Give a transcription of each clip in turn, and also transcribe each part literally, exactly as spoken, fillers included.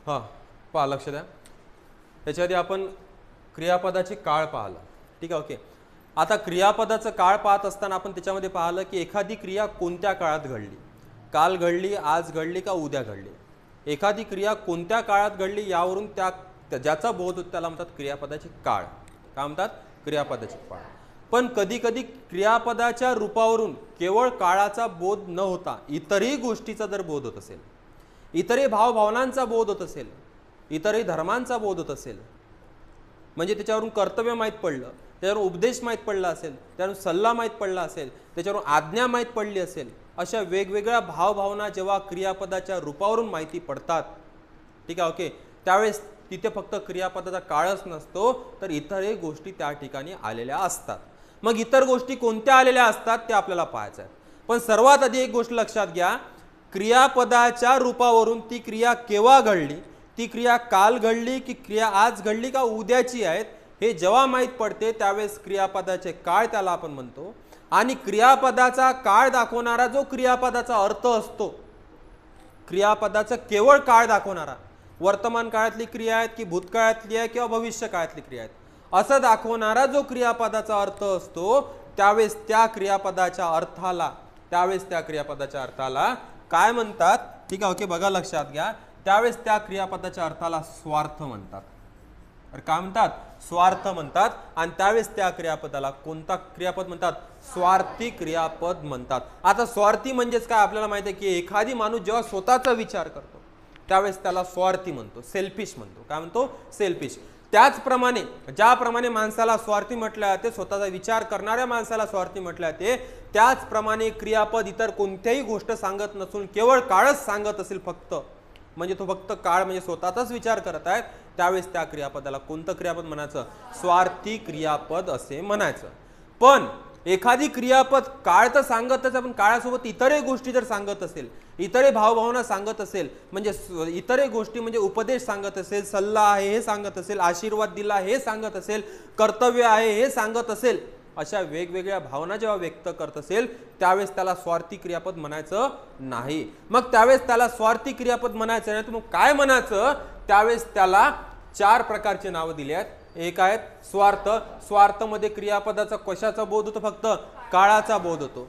हां पहा, लक्ष द्या. त्याच्याआधी आपण क्रियापदाचे काळ पाहिलं. ठीक आहे, ओके. आता क्रियापदाचं काळ पाहत असताना आपण त्याच्यामध्ये पाहिलं की एखादी क्रिया कोणत्या काळात घडली, काल घडली, आज घडली का उद्या घडली. एखादी क्रिया कोणत्या काळात घडली यावरून त्या ज्याचा बोध होतो त्याला म्हणतात क्रियापदाचे काळ. काय म्हणतात? क्रियापदाचे काळ. पण कधी कधी क्रियापदाच्या रूपावरून केवळ काळाचा बोध न होता इतरही गोष्टीचा जर बोध होत असेल, इतरही भावभावनांचा बोध होत असेल, इतरही धर्मांचा बोध होत असेल, म्हणजे त्याच्यावरून कर्तव्य माहीत पडलं, त्याच्यावरून उपदेश माहीत पडला असेल, त्यावरून सल्ला माहीत पडला असेल, त्याच्यावरून आज्ञा माहीत पडली असेल, अशा वेगवेगळ्या भावभावना जेव्हा क्रियापदाच्या रूपावरून माहिती पडतात, ठीक आहे, ओके, त्यावेळेस तिथे फक्त क्रियापदाचा काळच नसतो तर इतरही गोष्टी त्या ठिकाणी आलेल्या असतात. मग इतर गोष्टी कोणत्या आलेल्या असतात ते आपल्याला पाहायचं आहे. पण सर्वात आधी एक गोष्ट लक्षात घ्या, क्रियापदाच्या रूपावरून ती क्रिया केव्हा घडली, ती क्रिया काल घडली की क्रिया आज घडली का उद्याची आहेत, हे जेव्हा माहीत पडते त्यावेळेस क्रियापदाचे काळ त्याला आपण म्हणतो. आणि क्रियापदाचा काळ दाखवणारा जो क्रियापदाचा अर्थ असतो, क्रियापदाचा केवळ काळ दाखवणारा, वर्तमान काळातली क्रिया आहेत की भूतकाळातली आहे किंवा भविष्य काळातली क्रिया आहेत असं दाखवणारा जो क्रियापदाचा अर्थ असतो, त्यावेळेस त्या क्रियापदाच्या अर्थाला त्यावेळेस त्या क्रियापदाच्या अर्थाला काय म्हणतात, ठीक आहे, ओके, बघा लक्षात घ्या, त्यावेळेस त्या क्रियापदाच्या अर्थाला स्वार्थ म्हणतात. काय म्हणतात? स्वार्थ म्हणतात. आणि त्यावेळेस त्या क्रियापदाला कोणता क्रियापद म्हणतात? स्वार्थी क्रियापद म्हणतात. आता स्वार्थी म्हणजेच काय आपल्याला माहिती आहे की एखादी माणूस जेव्हा स्वतःचा विचार करतो त्यावेळेस त्याला स्वार्थी म्हणतो, सेल्फिश म्हणतो. काय म्हणतो? सेल्फिश. त्याचप्रमाणे ज्याप्रमाणे माणसाला स्वार्थी म्हटलं जाते, स्वतःचा विचार करणाऱ्या माणसाला स्वार्थी म्हटलं जाते, त्याचप्रमाणे क्रियापद इतर कोणत्याही गोष्ट सांगत नसून केवळ काळच सांगत असेल फक्त, म्हणजे तो फक्त काळ म्हणजे स्वतःचाच विचार करत आहेत, त्यावेळेस त्या क्रियापदाला कोणतं क्रियापद म्हणायचं? स्वार्थी क्रियापद असे म्हणायचं. पण एखादी क्रियापद काळ तर सांगतच, पण काळासोबत इतरही गोष्टी जर सांगत असेल, इतरही भावभावना सांगत असेल, म्हणजे इतरही गोष्टी म्हणजे उपदेश सांगत असेल, सल्ला आहे हे सांगत असेल, आशीर्वाद दिला हे सांगत असेल, कर्तव्य आहे हे सांगत असेल, अशा वेगवेगळ्या भावना जेव्हा व्यक्त करत असेल त्यावेळेस त्याला स्वार्थी क्रियापद म्हणायचं नाही. मग त्यावेळेस त्याला स्वार्थी क्रियापद म्हणायचं नाही तर मग काय म्हणायचं? त्यावेळेस त्याला चार प्रकारचे नावं दिली आहेत. एक आहेत स्वार्थ. स्वार्थ मध्ये क्रियापदाचा कशाचा बोध होतो? फक्त काळाचा बोध होतो.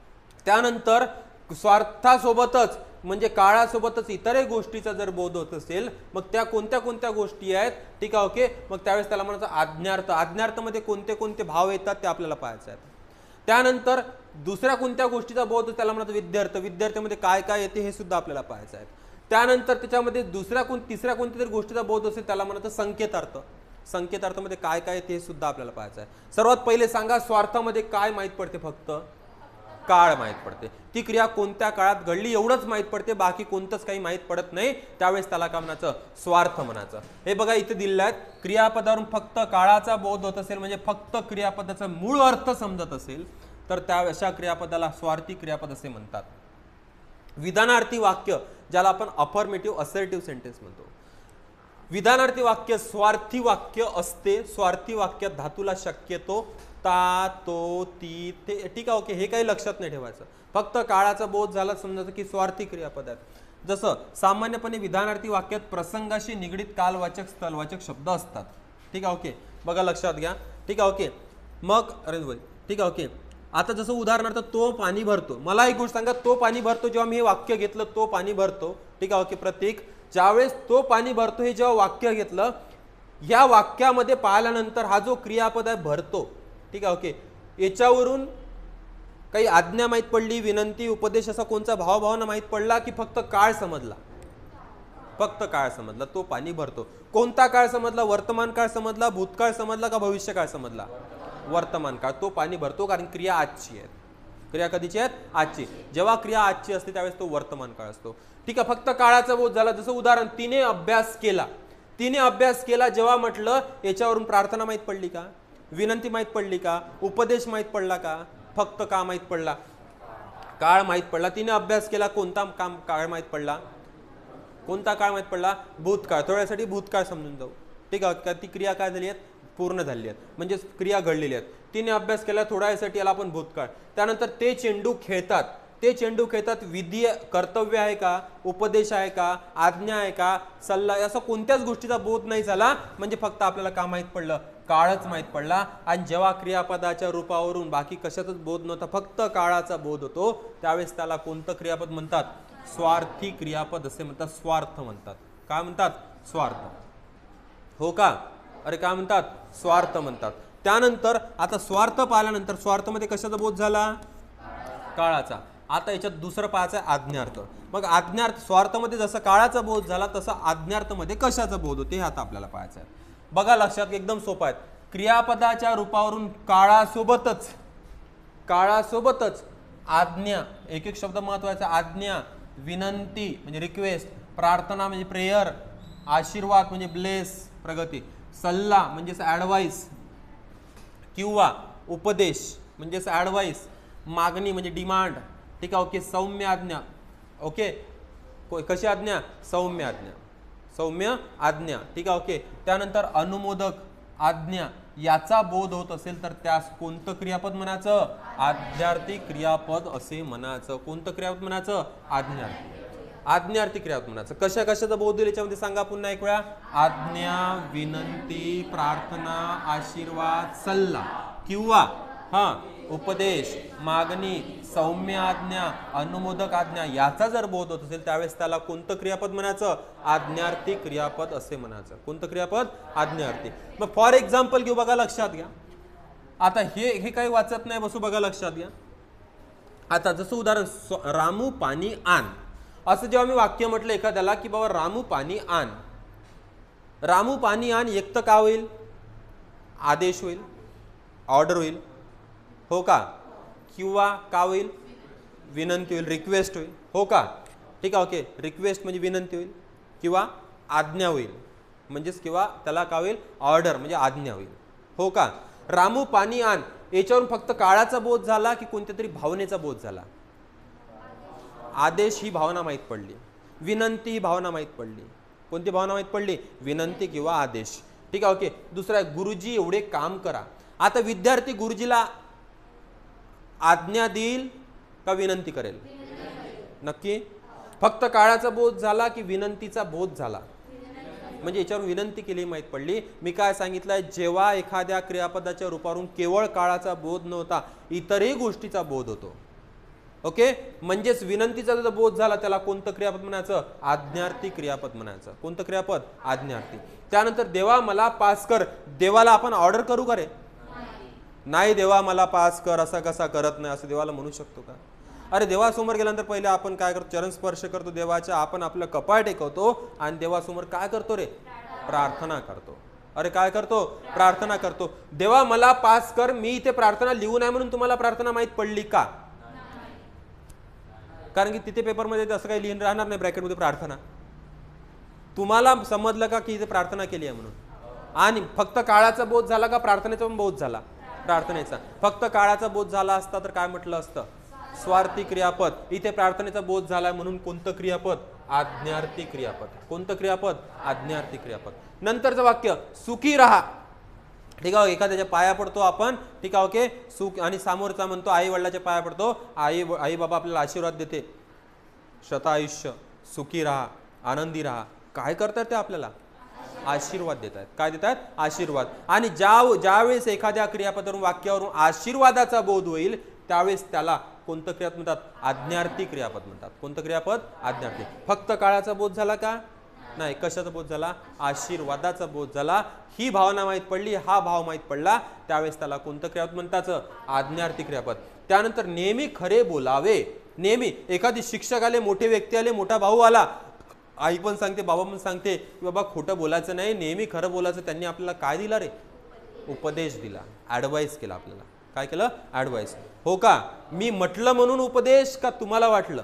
त्यानंतर स्वार्थासोबतच म्हणजे काळासोबतच इतरही गोष्टीचा जर बोध होत असेल, मग त्या कोणत्या कोणत्या गोष्टी आहेत, ठीक आहे, ओके, मग त्यावेळेस त्याला म्हणायचं आज्ञार्थ. आज्ञार्थ मध्ये कोणते कोणते भाव येतात ते आपल्याला पाहायचं आहे. त्यानंतर दुसऱ्या कोणत्या गोष्टीचा बोध त्याला म्हणतात विद्यार्थ. विद्यार्थ्यामध्ये काय काय येते हे सुद्धा आपल्याला पाहायचं आहे. त्यानंतर त्याच्यामध्ये दुसऱ्या कोण तिसऱ्या कोणत्या तरी गोष्टीचा बोध असेल त्याला म्हणतात संकेतार्थ. संकेतार्थामध्ये काय काय ते सुद्धा आपल्याला पाहायचं आहे. सर्वात पहिले सांगा, स्वार्थामध्ये काय माहित पडते? फक्त काळ माहित पडते. ती क्रिया कोणत्या काळात घडली एवढंच माहित पडते, बाकी कोणतंच काही माहित पडत नाही. त्यावेळेस त्याला काय म्हणायचं? स्वार्थ म्हणायचं. हे बघा इथे दिलेलं आहे, क्रियापदावरून फक्त काळाचा बोध होत असेल म्हणजे फक्त क्रियापदाचा मूळ अर्थ समजत असेल तर त्या अशा क्रियापदाला स्वार्थी क्रियापद असे म्हणतात. विधानार्थी वाक्य ज्याला आपण अफर्मेटिव्ह असर्टिव्ह सेंटेन्स म्हणतो. विधानार्थी वाक्य स्वार्थी वाक्य असते. स्वार्थी वाक्यात धातूला शक्यतो ता, तो, ती, ते, ठीक आहे, ओके, हे काही लक्षात नाही ठेवायचं. फक्त काळाचा बोध झाला समजायचं की स्वार्थी क्रियापद आहेत. जसं सामान्यपणे विधानार्थी वाक्यात प्रसंगाशी निगडीत कालवाचक स्थलवाचक शब्द असतात. ठीक आहे, ओके, बघा लक्षात घ्या. ठीक आहे, ओके, मग अरे भाई, ठीक आहे, ओके, आता जसं उदाहरणार्थ तो पाणी भरतो. मला एक गोष्ट सांगा, तो पाणी भरतो जेव्हा मी हे वाक्य घेतलं, तो पाणी भरतो, ठीक आहे, ओके, प्रतीक, ज्यावेळेस तो पाणी भरतो हे जेव्हा वाक्य घेतलं, या वाक्यामध्ये पाहिल्यानंतर हा जो क्रियापद आहे भरतो, ठीक आहे, ओके, याच्यावरून काही आज्ञा माहीत पडली, विनंती, उपदेश असा कोणता भावभावना माहीत पडला की फक्त काळ समजला? फक्त काळ समजला. तो पाणी भरतो. कोणता काळ समजला? वर्तमान काळ समजला, भूतकाळ समजला का भविष्य काळ समजला? वर्तमान काळ. तो पाणी भरतो कारण क्रिया आजची आहे. क्रिया कधीची आहेत? आजची. जेव्हा क्रिया आजची असते त्यावेळेस तो वर्तमान काळ असतो. ठीक आहे, फक्त काळाचा बोध झाला. जसं उदाहरण, तिने अभ्यास केला. तिने अभ्यास केला जेव्हा म्हटलं, याच्यावरून प्रार्थना माहीत पडली का? विनंती माहीत पडली का? उपदेश माहीत पडला का? फक्त का माहीत पडला? काळ माहीत पडला. तिने अभ्यास केला, कोणता काम काळ माहीत पडला? कोणता काळ माहीत पडला? भूतकाळ. थोड्यासाठी भूतकाळ समजून जाऊ. ठीक आहे, ती क्रिया काय झाली आहे? पूर्ण झाली आहेत, म्हणजे क्रिया घडलेली आहेत. तिने अभ्यास केला थोड्या वेळासाठी, याला आपण भूतकाळ. त्यानंतर ते चेंडू खेळतात. ते चेंडू खेळतात विधी कर्तव्य आहे का, उपदेश आहे का, आज्ञा आहे का, सल्ला, असं कोणत्याच गोष्टीचा बोध नाही झाला, म्हणजे फक्त आपल्याला का माहीत पडलं, काळच माहीत पडला. आणि जेव्हा क्रियापदाच्या रूपावरून बाकी कशाचाच बोध नव्हता, फक्त काळाचा बोध होतो, त्यावेळेस त्याला कोणतं क्रियापद म्हणतात, स्वार्थी क्रियापद असे म्हणतात, स्वार्थ म्हणतात. काय म्हणतात, स्वार्थ. हो का, अरे काय म्हणतात, स्वार्थ म्हणतात. त्यानंतर आता स्वार्थ पाहिल्यानंतर स्वार्थमध्ये कशाचा बोध झाला, काळाचा. आता याच्यात दुसरं पाहायचं आहे आज्ञार्थ. मग आज्ञार्थ, स्वार्थमध्ये जसं काळाचा बोध झाला तसं आज्ञार्थमध्ये कशाचा बोध होते हे आता आपल्याला पाहायचं आहे. बघा लक्षात, एकदम सोपं आहे. क्रियापदाच्या रूपावरून काळासोबतच काळासोबतच आज्ञा, एक एक शब्द महत्वाचा, आज्ञा, विनंती म्हणजे रिक्वेस्ट, प्रार्थना म्हणजे प्रेयर, आशीर्वाद म्हणजे ब्लेस प्रगती, सल्ला म्हणजेच ॲडवाइस किंवा उपदेश म्हणजेच ॲडवाइस, मागणी म्हणजे डिमांड, ठीक आहे, ओके, सौम्य आज्ञा, ओके, कशी आज्ञा, सौम्य आज्ञा, सौम्य आज्ञा, ठीक आहे, ओके. त्यानंतर अनुमोदक आज्ञा, याचा बोध होत असेल तर त्यास कोणतं क्रियापद म्हणायचं, आज्ञार्थी क्रियापद असे म्हणायचं. कोणतं क्रियापद म्हणायचं, आज्ञार्थी, आज्ञार्थी क्रियापद म्हणायचं. कशा कशाचा बोध होईल याच्यामध्ये सांगा पुन्हा एक वेळा, आज्ञा, विनंती, प्रार्थना, आशीर्वाद, सल्ला किंवा हा उपदेश, मागणी, सौम्य आज्ञा, अनुमोदक आज्ञा, याचा जर बोध होत असेल त्यावेळेस त्याला कोणतं क्रियापद म्हणायचं, आज्ञार्थी क्रियापद असे म्हणायचं. कोणतं क्रियापद, आज्ञार्थी. मग फॉर एक्झाम्पल घेऊ, बघा लक्षात घ्या. आता हे हे काही वाचत नाही बसू, बघा लक्षात घ्या. आता जसं उदाहरण, रामू पाणी आण, असं जेव्हा मी वाक्य म्हटलं एखाद्याला की बाबा रामू पाणी आण, रामू पाणी आण, एक तर का होईल, आदेश होईल, ऑर्डर होईल, हो का, किंवा का होईल, विनंती होईल, रिक्वेस्ट होईल, हो का, ठीक आहे, ओके. रिक्वेस्ट म्हणजे विनंती होईल किंवा आज्ञा होईल, म्हणजेच किंवा त्याला का होईल, ऑर्डर म्हणजे आज्ञा होईल, हो का. रामू पाणी आण, याच्यावरून फक्त काळाचा बोध झाला की कोणत्या तरी भावनेचा बोध झाला, आदेश ही भावना माहीत पडली, विनंती ही भावना माहीत पडली, कोणती भावना माहीत पडली, विनंती किंवा आदेश, ठीक आहे, ओके. दुसरा आहे, गुरुजी एवढे काम करा. आता विद्यार्थी गुरुजीला आज्ञा देईल का विनंती करेल, नक्की, फक्त काळाचा बोध झाला की विनंतीचा बोध झाला, म्हणजे याच्यावर विनंती केली माहीत पडली. मी काय सांगितलंय, जेव्हा एखाद्या क्रियापदाच्या रूपावरून केवळ काळाचा बोध नव्हता, इतरही गोष्टीचा बोध होतो, ओके. म्हणजेच विनंतीचा जो बोध झाला त्याला कोणतं क्रियापद म्हणायचं, आज्ञार्थी क्रियापद म्हणायचं. कोणतं क्रियापद, आज्ञार्थी. त्यानंतर देवा मला पास कर, देवाला आपण ऑर्डर करू का रे, नाही, देवा मला पास कर असा कसा करत नाही असं देवाला म्हणू शकतो का. अरे देवासमोर गेल्यानंतर पहिले आपण काय करतो, चरण स्पर्श करतो देवाच्या, आपण आपलं कपाळ टेकवतो आणि देवासमोर काय करतो रे, प्रार्थना करतो. अरे काय करतो, प्रार्थना करतो. देवा मला पास कर, मी इथे प्रार्थना लिहू नाही म्हणून तुम्हाला प्रार्थना माहीत पडली का, कारण की तिथे पेपरमध्ये असं काही लिहिलं राहणार नाही ब्रॅकेटमध्ये प्रार्थना, तुम्हाला समजलं का की इथे प्रार्थना केली आहे म्हणून. आणि फक्त काळाचा बोध झाला का प्रार्थनेचा पण बोध झाला, प्रार्थनेचा. फक्त काळाचा बोध झाला असता तर काय म्हटलं असतं, स्वार्थी क्रियापद. इथे प्रार्थनेचा बोध झालाय म्हणून कोणतं क्रियापद, आज्ञार्थी क्रियापद. कोणतं क्रियापद, आज्ञार्थी क्रियापद. नंतरचं वाक्य, सुखी राहा, ठीक आहे, एखाद्याच्या पाया पडतो आपण, ठीक आहे, ओके, सुख, आणि समोरचा म्हणतो आई वडिलाच्या पाया पडतो, आई आई बाबा आपल्याला आशीर्वाद देते, शतायुष्य, सुखी राहा, आनंदी राहा. काय करतात ते आपल्याला, आशीर्वाद देत आहेत. काय देत आहेत, आशीर्वाद. आणि ज्या ज्यावेळेस एखाद्या क्रियापदावरून वाक्यावरून आशीर्वादाचा बोध होईल त्यावेळेस त्याला कोणतं क्रियापद म्हणतात, आज्ञार्थी क्रियापद म्हणतात. कोणतं क्रियापद, आज्ञार्थी. फक्त काळाचा बोध झाला का, नाही, कशाचा बोध झाला, आशीर्वादाचा बोध झाला. ही भावना माहीत पडली, हा भाव माहीत पडला, त्यावेळेस त्याला कोणतं क्रियापद म्हणतात, आज्ञार्थी क्रियापद. त्यानंतर नेहमी खरे बोलावे. नेहमी एखादी शिक्षक आले, मोठे व्यक्ती आले, मोठा भाऊ आला, आई पण सांगते, बाबा पण सांगते की बाबा खोटं बोलायचं नाही, नेहमी खरं बोलायचं. त्यांनी आपल्याला काय दिला रे, उपदेश दिला, ॲडवाइस केला आपल्याला. काय केलं, ॲडवाइस, हो का. मी म्हटलं म्हणून उपदेश का तुम्हाला वाटलं,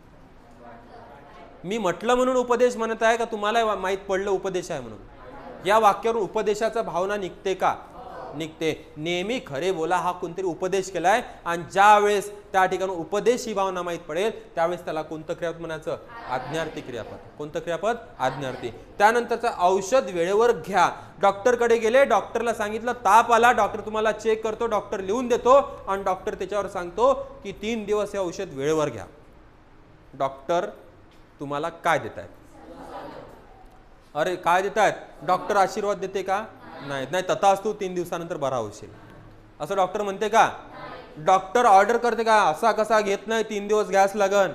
मी म्हटलं म्हणून उपदेश म्हणत आहे का तुम्हाला माहीत पडलं उपदेश आहे म्हणून. या वाक्यावरून उपदेशाचा भावना निघते का, निघते. नेहमी खरे बोला हा कोणतरी उपदेश केलाय आणि ज्या वेळेस त्या ठिकाणी उपदेश ही भावना माहीत पडेल त्यावेळेस त्याला कोणतं क्रियापद म्हणायचं? आज्ञार्थी क्रियापद. कोणतं क्रियापद? आज्ञार्थी. त्यानंतरचं औषध वेळेवर घ्या. डॉक्टरकडे गेले, डॉक्टरला सांगितलं ताप आला, डॉक्टर तुम्हाला चेक करतो, डॉक्टर लिहून देतो आणि डॉक्टर त्याच्यावर सांगतो की तीन दिवस हे औषध वेळेवर घ्या. डॉक्टर तुम्हाला काय देत आहेत? अरे काय देत आहेत? डॉक्टर आशीर्वाद देते का? नाही. नाही तथास्तु तीन दिवसानंतर बरा होशील असं डॉक्टर म्हणते का? डॉक्टर ऑर्डर करते का असा कसा घेत नाही, तीन दिवस घ्यास लागन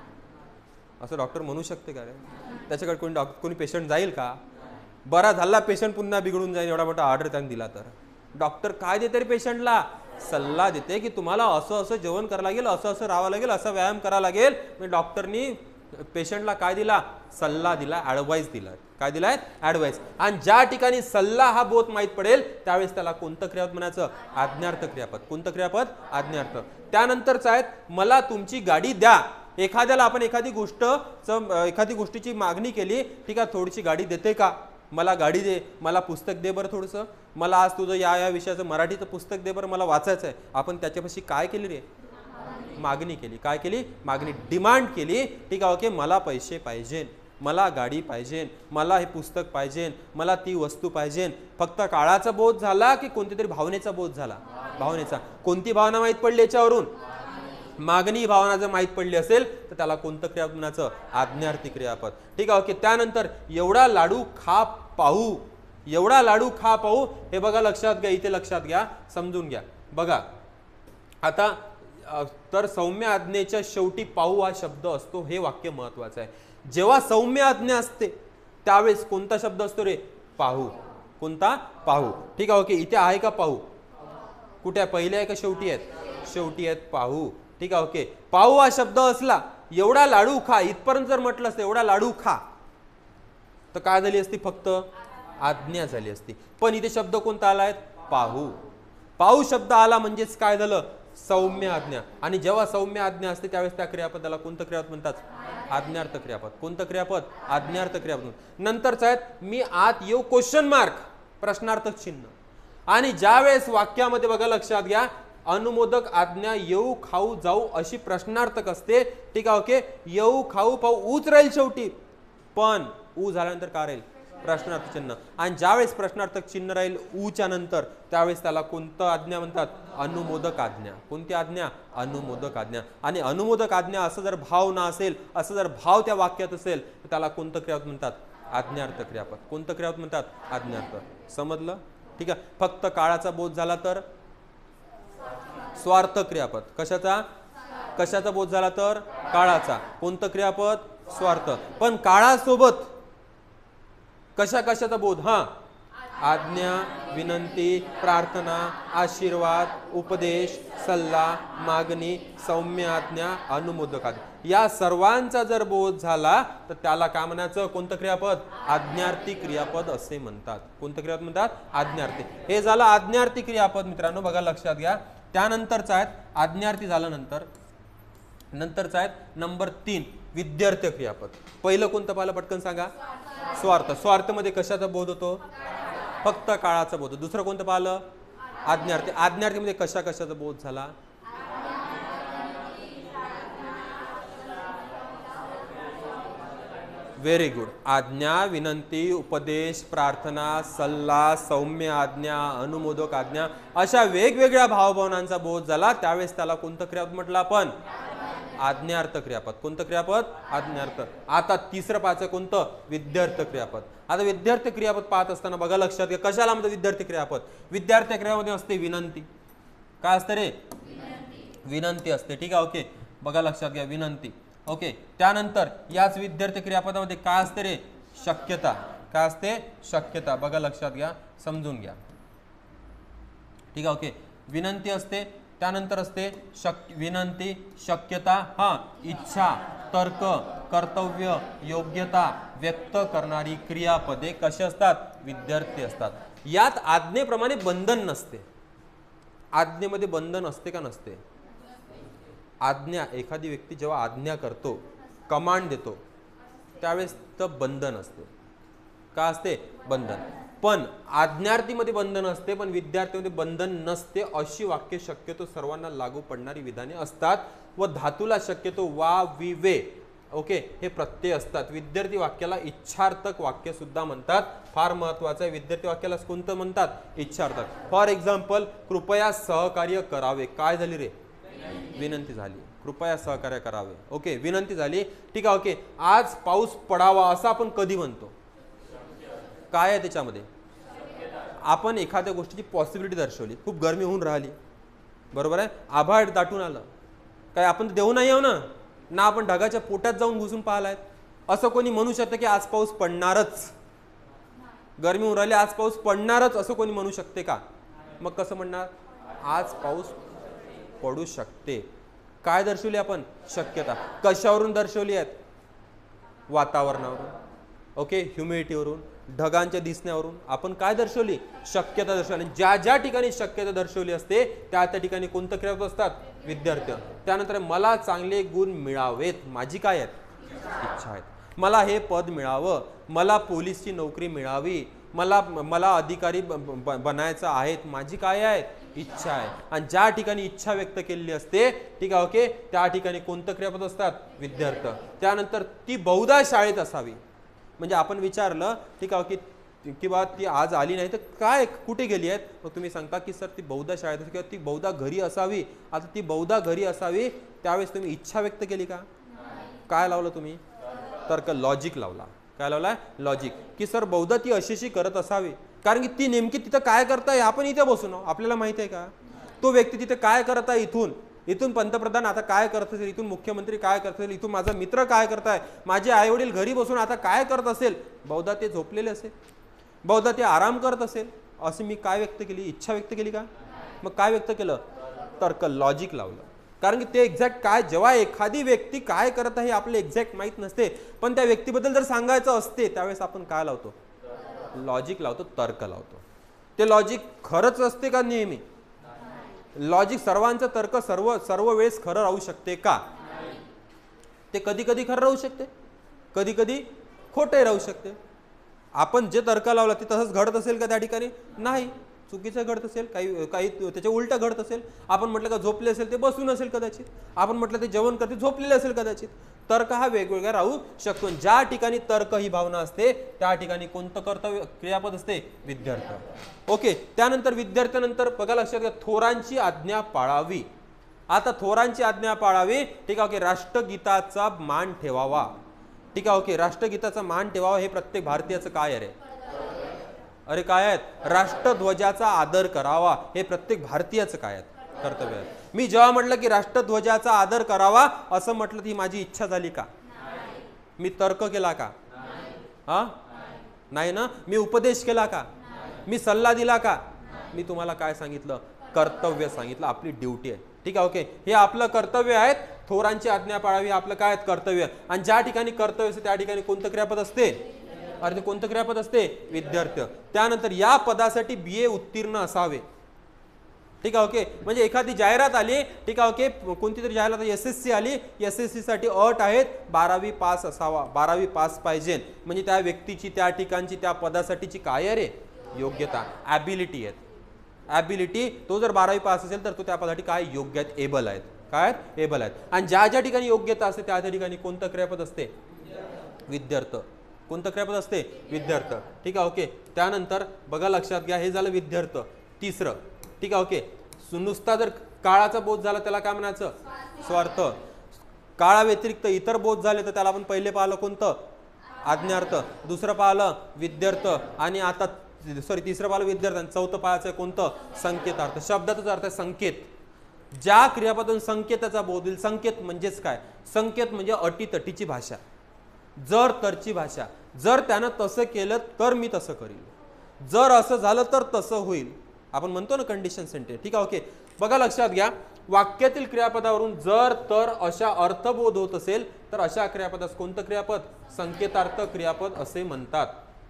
असं डॉक्टर म्हणू शकते का रे? त्याच्याकडे कोणी डॉक्टर कोणी पेशंट जाईल का? बरा झाला पेशंट पुन्हा बिघडून जाईल एवढा मोठा ऑर्डर त्यांनी दिला तर. डॉक्टर काय देते रे पेशंटला? सल्ला देते की तुम्हाला असं असं जेवण करावं लागेल, असं असं राहावं लागेल, असा व्यायाम करावा लागेल. म्हणजे डॉक्टरनी पेशंटला काय दिला? सल्ला दिला, ऍडवाइस दिला. काय दिलाय? ऍडवाइस. आणि ज्या ठिकाणी सल्ला हा बोध माहीत पडेल त्यावेळेस त्याला कोणतं क्रियापद म्हणायचं? आज्ञार्थ क्रियापद. कोणतं क्रियापद? आज्ञार्थ. त्यानंतरच आहेत मला तुमची गाडी द्या. एखाद्याला आपण एखादी गोष्ट एखादी गोष्टीची मागणी केली, ठीक आहे थोडीशी गाडी देते का? मला गाडी दे, मला पुस्तक दे बरं थोडंसं, मला आज तुझं या या विषयाचं मराठीचं पुस्तक दे बरं, मला वाचायचं आहे. आपण त्याच्यापाशी काय केली रे? मागणी केली. काय केली? मागणी, डिमांड केली. ठीक आहे ओके मला पैसे पाहिजे, मला गाडी पाहिजे, मला हे पुस्तक पाहिजे, मला ती वस्तू पाहिजे. फक्त काळाचा बोध झाला की कोणती तरी भावनेचा बोध झाला? भावनेचा. कोणती भावना माहीत पडली याच्यावरून? मागणी भावना जर माहीत पडली असेल तर त्याला कोणतं क्रियापद म्हणायचं? आज्ञार्थी क्रियापद. ठीक आहे ओके. त्यानंतर एवढा लाडू खा पाहू, एवढा लाडू खा पाहू हे बघा लक्षात घ्या, इथे लक्षात घ्या, समजून घ्या. बघा आता तर सौम्य आज्ञेच्या शेवटी पाहू हा शब्द असतो, हे वाक्य महत्वाचं आहे. जेव्हा सौम्य आज्ञा असते त्यावेळेस कोणता शब्द असतो रे? पाहू. कोणता? पाहू. ठीक आहे ओके. इथे आहे का पाहू? कुठे आहे? पहिले आहे का शेवटी आहेत? शेवटी आहेत पाहू. ठीक आहे ओके. पाहू हा शब्द असला, एवढा लाडू खा इथपर्यंत जर म्हटलं असतं एवढा लाडू खा तर काय झाली असती? फक्त आज्ञा झाली असती. पण इथे शब्द कोणता आलाय? पाहू. पाहू शब्द आला म्हणजेच काय झालं? सौम्य आज्ञा. आणि जेव्हा सौम्य आज्ञा असते त्यावेळेस त्या क्रियापदाला कोणतं क्रियापद म्हणतात? आज्ञार्थ क्रियापद. कोणतं क्रियापद? आज्ञार्थ क्रियापद. नंतरच आहेत मी आत येऊ क्वेश्चन मार्क, प्रश्नार्थक चिन्ह. आणि ज्या वेळेस वाक्यामध्ये बघा लक्षात घ्या अनुमोदक आज्ञा येऊ खाऊ जाऊ अशी प्रश्नार्थक असते. ठीक आहे ओके. येऊ खाऊ पाहू ऊच राहील शेवटी, पण ऊ झाल्यानंतर काय राहील? प्रश्नार्थक चिन्ह. आणि ज्यावेळेस प्रश्नार्थक चिन्ह राहील ऊच्या नंतर त्यावेळेस त्याला कोणतं आज्ञा म्हणतात? अनुमोदक आज्ञा. कोणती आज्ञा? अनुमोदक आज्ञा. आणि अनुमोदक आज्ञा असं जर भाव ना असेल, असं जर भाव त्या वाक्यात असेल तर त्याला कोणतं क्रियापद म्हणतात? आज्ञार्थ क्रियापद. कोणतं क्रियापद म्हणतात? आज्ञार्थ. समजलं? ठीक आहे. फक्त काळाचा बोध झाला तर स्वार्थ क्रियापद. कशाचा? कशाचा बोध झाला तर? काळाचा. कोणतं क्रियापद? स्वार्थ. पण काळासोबत कशा कशाचा बोध? हा आज्ञा, विनंती, प्रार्थना, आशीर्वाद, उपदेश, सल्ला, मागणी, सौम्य आज्ञा, अनुमोदक आज्ञा या सर्वांचा जर बोध झाला तर त्याला काय म्हणायचं? कोणतं क्रियापद? आज्ञार्थी क्रियापद असे म्हणतात. कोणतं क्रियापद म्हणतात? आज्ञार्थी. हे झालं आज्ञार्थी क्रियापद मित्रांनो, बघा लक्षात घ्या. त्यानंतरच आहेत आज्ञार्थी झाल्यानंतर नंतरच आहेत नंबर तीन विद्यार्थी क्रियापद. पहिलं कोणतं पाहिलं पटकन सांगा? स्वार्थ. स्वार्थ मध्ये कशाचा बोध होतो? फक्त काळाचा बोध. दुसरं कोणतं पाहिलं? आज्ञार्थी. आज्ञार्थी मध्ये कशा कशाचा बोध झाला? Very good. आज्ञा, विनंती, उपदेश, प्रार्थना, सल्ला, सौम्य आज्ञा, अनुमोदक आज्ञा अशा वेगवेगळ्या भावभावनांचा बोध झाला त्यावेळेस त्याला कोणतं क्रियापद म्हटलं आपण? आज्ञार्थ क्रियापद. कोणतं क्रियापद? आज्ञार्थ. आता तिसरं पाहायचं कोणतं? विद्यार्थी क्रियापद. आता विद्यार्थी क्रियापद पाहत असताना बघा लक्षात घ्या कशाला म्हणतात विद्यार्थी क्रियापद? विद्यार्थी क्रियामध्ये असते विनंती. काय असते रे? विनंती असते. ठीक आहे ओके. बघा लक्षात घ्या विनंती. ओके. त्यानंतर याच विद्यार्थी क्रियापदामध्ये काय असते रे? शक्यता. काय असते? शक्यता. बघा लक्षात घ्या, समजून घ्या. ठीक आहे ओके. विनंती असते, त्यानंतर असते शक्य विनंती, शक्यता, हा इच्छा, तर्क, कर्तव्य, योग्यता व्यक्त करणारी क्रियापदे कशी असतात? विद्यार्थी असतात. यात आज्ञेप्रमाणे बंधन नसते. आज्ञेमध्ये बंधन असते का नसते? आज्ञा, एखादी व्यक्ती जेव्हा आज्ञा करतो, कमांड देतो त्यावेळेस तर बंधन असते. का असते? बंधन. पण आज्ञार्थीमध्ये बंधन असते पण विद्यार्थीमध्ये बंधन नसते अशी वाक्य शक्यतो सर्वांना लागू पडणारी विधाने असतात व धातूला शक्यतो वा वि वे ओके हे प्रत्यय असतात. विद्यार्थी वाक्याला इच्छार्थक वाक्य सुद्धा म्हणतात. फार महत्वाचं आहे. विद्यार्थी वाक्याला कोणतं म्हणतात? इच्छार्थक. फॉर एक्झाम्पल कृपया सहकार्य करावे. काय झाली रे? विनंती झाली. कृपया सहकार्य करावे. ओके विनंती झाली. ठीक आहे. ओके आज पाऊस पडावा असं आपण कधी म्हणतो? काय आहे त्याच्यामध्ये? आपण एखाद्या गोष्टीची पॉसिबिलिटी दर्शवली. खूप गरमी होऊन राहिली बरोबर आहे. आभाळ दाटून आलं काय आपण देऊ नाही ना ना आपण ढगाच्या पोटात जाऊन घुसून पाहिलाय. असं कोणी म्हणू शकतं की आज पाऊस पडणारच? गरमी होऊन राहिली आज पाऊस पडणारच असं कोणी म्हणू शकते का? मग कसं म्हणणार? आज पाऊस पडू शकते. काय दर्शवली आपण? शक्यता. कशावरून दर्शवली आहेत? वातावरणावरून. ओके ह्युमिडिटीवरून ढगांच्या दिसण्यावरून आपण काय दर्शवली? शक्यता दर्शवली. ज्या ज्या ठिकाणी शक्यता दर्शवली असते त्या त्या ठिकाणी कोणतं क्रियापद असतात? विद्यार्थी. त्यानंतर मला चांगले गुण मिळावेत. माझी काय आहेत? इच्छा आहेत. मला हे पद मिळावं. मला पोलीसची नोकरी मिळावी. मला मला अधिकारी बनायचं आहे. माझी काय आहे? इच्छा आहे. आणि ज्या ठिकाणी इच्छा व्यक्त केलेली असते ठीक आहे ओके त्या ठिकाणी कोणतं क्रियापद असतात? विद्यार्थी. त्यानंतर ती बहुधा शाळेत असावी. म्हणजे आपण विचारलं ठीक आहे की किंवा ती आज आली नाही तर काय कुठे गेली आहेत? मग तुम्ही सांगता की सर ती बहुधा शाळेत किंवा ती बहुधा घरी असावी. आता ती बहुधा घरी असावी त्यावेळेस तुम्ही इच्छा व्यक्त केली का? काय लावलं तुम्ही? तर्क लॉजिक लावला. काय लावलाय? लॉजिक. की सर बहुधा ती अशीशी करत असावी कारण की ती नेमकी तिथं काय करताय आपण इथे बसून आपल्याला माहिती आहे का? तो व्यक्ती तिथे काय करत आहे? इथून इथून पंतप्रधान आता काय करत असेल, इथून मुख्यमंत्री काय करत असेल, इथून माझा मित्र काय करताय, माझे आई वडील घरी बसून आता काय करत असेल? बहुधा ते झोपलेले असेल. बहुधा ते आराम करत असेल. असे मी काय व्यक्त केली? इच्छा व्यक्त केली का? मग काय व्यक्त केलं? तर्क लॉजिक लावलं. कारण की ते एक्झॅक्ट काय जेव्हा एखादी व्यक्ती काय करत आहे आपल्याला एक्झॅक्ट माहित नसते पण त्या व्यक्तीबद्दल जर सांगायचं असते त्यावेळेस आपण काय लावतो? लॉजिक लावतो. तर्क लावतो. ते लॉजिक खरंच असते का नेहमी? लॉजिक सर्वांचं तर्क सर्व सर्व वेळेस खरं राहू शकते का? ते कधी कधी खरं राहू शकते कधी कधी खोटे राहू शकते. आपण जे तर्क लावला ते तसंच घडत असेल का त्या ठिकाणी? नाही. चुकीचं घडत असेल काही काही त्याच्या उलट घडत असेल. आपण म्हटलं का झोपले असेल ते बसून असेल कदाचित. आपण म्हटलं ते जेवण करते झोपलेले असेल कदाचित. तर्क हा वेगवेगळा राहू शकतो. ज्या ठिकाणी तर्क ही भावना असते त्या ठिकाणी कोणतं कर्तव्य क्रियापद असते? विद्यार्थी. ओके त्यानंतर विद्यार्थ्यानंतर बघा लक्षात घ्या थोरांची आज्ञा पाळावी. आता थोरांची आज्ञा पाळावी ठीक आहे ओके राष्ट्रगीताचा मान ठेवावा. ठीक आहे ओके राष्ट्रगीताचा मान ठेवावा हे प्रत्येक भारतीयाचं काय आहे? अरे काय आहेत? राष्ट्रध्वजाचा आदर करावा हे प्रत्येक भारतीयाचं काय आहेत? कर्तव्य आहे. मी जेव्हा म्हटलं की राष्ट्रध्वजाचा आदर करावा असं म्हटलं ती माझी इच्छा झाली का? मी तर्क केला का? हा नाही ना. मी उपदेश केला का? मी सल्ला दिला का? मी तुम्हाला काय सांगितलं? कर्तव्य सांगितलं. आपली ड्युटी आहे. ठीक आहे ओके हे आपलं कर्तव्य आहे. थोरांची आज्ञा पाळावी आपलं काय कर्तव्य. आणि ज्या ठिकाणी कर्तव्य असते त्या ठिकाणी कोणतं क्रियापद असते? अरे ते कोणतं क्रियापद असते? विद्यार्थी. त्यानंतर या पदासाठी बी ए उत्तीर्ण असावे. ठीक आहे ओके म्हणजे एखादी जाहिरात आली ठीक आहे ओके कोणती तरी जाहिरात एस एस सी आली. एस एस सी साठी अट आहेत बारावी पास असावा. बारावी पास पाहिजे म्हणजे त्या व्यक्तीची त्या ठिकाणची त्या पदासाठीची काय आहे रे? योग्यता ॲबिलिटी आहेत. ॲबिलिटी तो जर बारावी पास असेल तर तो त्या पदासाठी काय योग्य आहेत? एबल आहेत. काय एबल आहेत. आणि ज्या ज्या ठिकाणी योग्यता असते त्या त्या ठिकाणी कोणतं क्रियापद असते? विद्यार्थी. कोणतं क्रियापद असते? विद्यार्थी. ठीक आहे ओके त्यानंतर बघा लक्षात घ्या हे झालं विद्यार्थी. तिसरं ठीक आहे ओके नुसता जर काळाचा बोध झाला त्याला काय म्हणायचं? स्वार्थ. काळा व्यतिरिक्त इतर बोध झाले तर त्याला आपण पहिले पाहिलं कोणतं? आज्ञार्थ. दुसरं पाहिलं विद्यार्थी. आणि आता सॉरी तिसरं पाहिलं विद्यार्थी. चौथं पाहायचं कोणतं? संकेतार्थ. शब्दाचाच अर्थ आहे संकेत. ज्या क्रियापदातून संकेताचा बोध होईल. संकेत म्हणजेच काय? संकेत म्हणजे अटीतटीची भाषा. जर तरची भाषा. जर त्यानं तसं केलं तर मी तसं करील. जर असं झालं तर तसं होईल. आपण म्हणतो ना कंडिशन सेंटेन्स. ठीक आहे ओके बघा लक्षात घ्या वाक्यातील क्रियापदावरून जर तर अशा अर्थबोध होत असेल तर अशा क्रियापदास कोणतं क्रियापद? संकेतार्थ क्रियापद असे म्हणतात.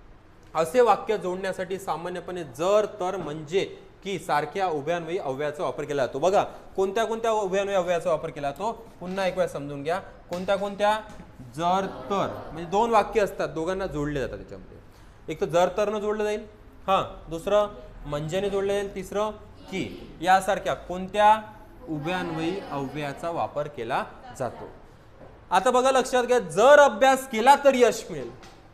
असे वाक्य जोडण्यासाठी सामान्यपणे जर तर म्हणजे की सारख्या उभ्यान्वयी अव्ययाचा वापर केला जातो. बघा कोणत्या कोणत्या उभ्यान्वयी अव्ययाचा वापर केला जातो पुन्हा एक वेळा समजून घ्या. कोणत्या कोणत्या? जर तर म्हणजे दोन वाक्य असतात दोघांना जोडले जातात त्याच्यामध्ये. एक तर जर तर न जोडलं जाईल हा दुसरं म्हणजेने जोडले, तिसरं की, यासारख्या कोणत्या उभयान्वयी अव्ययाचा वापर केला जातो. आता बघा लक्षात घ्या, जर अभ्यास केला तर यश मिळेल.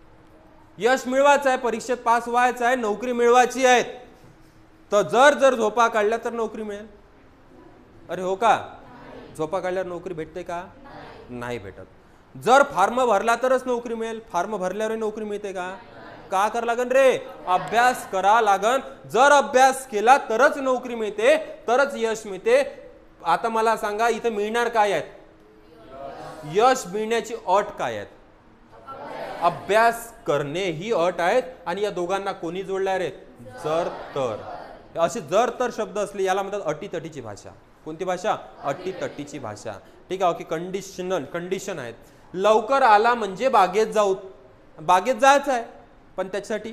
यश मिळवायचं आहे, परीक्षेत पास व्हायचं आहे, नोकरी मिळवायची आहे, तर जर जर झोपा काढल्या तर नोकरी मिळेल. अरे हो का? झोपा काढल्यावर नोकरी भेटते का? नाही भेटत. जर फॉर्म भरला तरच नोकरी मिळेल, फॉर्म भरल्यावर नोकरी मिळते का? का करा लागन रे? अभ्यास करा लागन. जर अभ्यास केला तरच नोकरी मिळते, तरच यश मिळते. आता मला सांगा, इथे मिळणार काय आहेत? यश मिळण्याची अट काय आहेत? अभ्यास करणे ही अट आहेत. आणि या दोघांना कोणी जोडल्या रे? जर तर. अशी जर तर शब्द असले याला म्हणतात अटीतटीची भाषा. कोणती भाषा? अटीतटीची भाषा. ठीक आहे. ओके. कंडिशनल कंडिशन आहेत. लवकर आला म्हणजे बागेत जाऊ. बागेत जायचं आहे, पण त्याच्यासाठी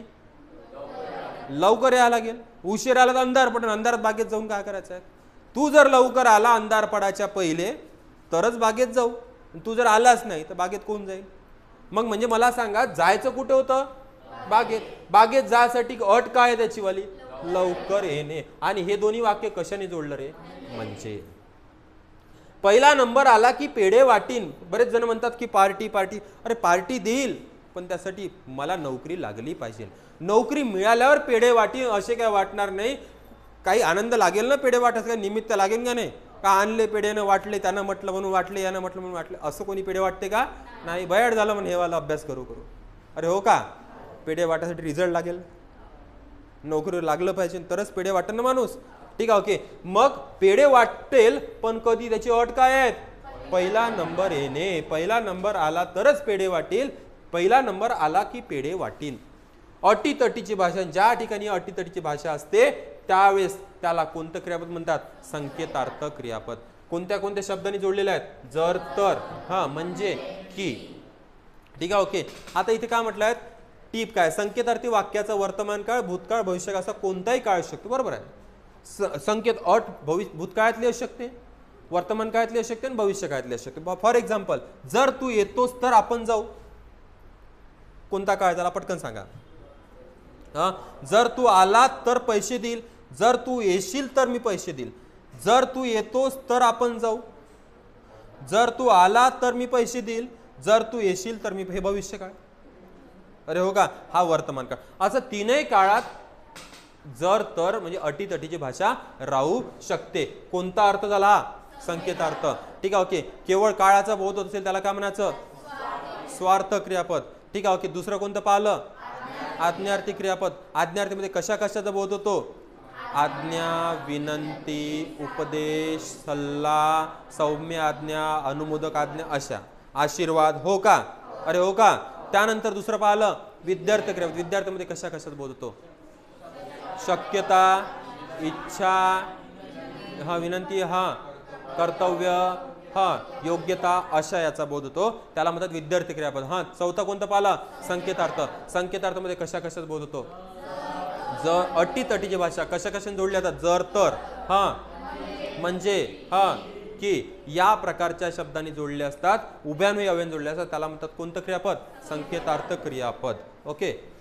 लवकर यायला लागेल. उशीर आला तर अंधार पडेल, अंधारात बागेत जाऊन काय करायचं आहे? तू जर लवकर आला अंधार पडायच्या पहिले तरच बागेत जाऊ. तू जर आलाच नाही तर बागेत कोण जाईल? मग म्हणजे मला सांगा, जायचं कुठे होतं? बागेत. बागेत जायसाठी अट काय आहे त्याची वाली? लवकर येणे. आणि हे दोन्ही वाक्य कशाने जोडलं रे? म्हणजे पहिला नंबर आला की पेढे वाटीन. बरेच जण म्हणतात की पार्टी पार्टी. अरे पार्टी देईल, पण त्यासाठी मला नोकरी लागली पाहिजे. नोकरी मिळाल्यावर पेढे वाटीन असे काय वाटणार नाही. काही आनंद लागेल ना पेढे वाटायचं, काय निमित्त लागेल का नाही? का आणले पेढेनं वाटले, त्यानं म्हटलं म्हणून वाटले, यानं म्हटलं म्हणून वाटले, असं कोणी पेढे वाटते का? नाही. बयाड झालं म्हणून हे वाला अभ्यास करू करू. अरे हो का? पेढे वाटायसाठी रिझल्ट लागेल, नोकरी लागलं पाहिजे, तरच पेढे वाटेल ना माणूस. ठीक आहे. ओके. मग पेढे वाटेल, पण कधी? त्याची अट काय आहेत? पहिला नंबर येणे. पहिला नंबर आला तरच पेढे वाटेल. पहिला नंबर आला की पेढे वाटील. अटीतटीची भाषा. ज्या ठिकाणी अटीतटीची भाषा असते त्यावेळेस त्याला कोणतं क्रियापद म्हणतात? संकेतार्थ क्रियापद. कोणत्या कोणत्या शब्दांनी जोडलेले आहेत? जर तर, हा म्हणजे, की. ठीक आहे. ओके. आता इथे काय म्हटलं आहे? टीप काय? संकेतार्थी वाक्याचा वर्तमान काळ, भूतकाळ, भविष्यकाळ असा कोणताही काळ असू शकतो. बरोबर आहे. संकेत अट भविष्य भूतकाळातली असू शकते, वर्तमान काळातली असू शकते आणि भविष्य काळातली असू शकते. फॉर एक्झाम्पल, जर तू येतोस तर आपण जाऊ. कोणता काळ झाला? पटकन सांगा. हा. जर तू आला तर पैसे देईल. जर तू येशील तर मी पैसे देईल. जर तू येतोस तर आपण जाऊ. जर तू आला तर मी पैसे देईल. जर तू येशील तर मी, हे भविष्य काळ. अरे हो का? हा वर्तमान काळ. असं तीनही काळात जर तर म्हणजे अटीतटीची भाषा राहू शकते. कोणता अर्थ झाला? हा संकेतार्थ. ठीक आहे. ओके. केवळ काळाचा बोध होत असेल त्याला काय म्हणायचं? स्वार्थ क्रियापद. ठीक आहे. ओके. दुसरं कोणतं पाहिलं? आज्ञार्थी क्रियापद. आज्ञार्थीमध्ये कशा कशाचा बोध होतो? आज्ञा, विनंती, उपदेश, सल्ला, सौम्य आज्ञा, अनुमोदक आज्ञा अशा. आशीर्वाद. हो का? अरे हो का? त्यानंतर दुसरं पाहिलं विद्यार्थी क्रियापद. विद्यार्थ्यांमध्ये कशा कशाचा बोध होतो? शक्यता, इच्छा, हा विनंती, हा कर्तव्य, हा योग्यता अशा याचा बोध होतो. त्याला म्हणतात विद्यार्थी क्रियापद. हा. चौथा कोणता पाहिला? संकेतार्थ. संकेतार्थामध्ये कशा कशाचा बोध होतो? जर अटीतटीची भाषा कशा कशाने जोडल्या जातात? जर तर, हा म्हणजे, हा की, या प्रकारच्या शब्दांनी जोडले असतात. उभयान्वयी अव्ययाने जोडले असतात. त्याला म्हणतात कोणतं क्रियापद? संकेतार्थ क्रियापद. ओके.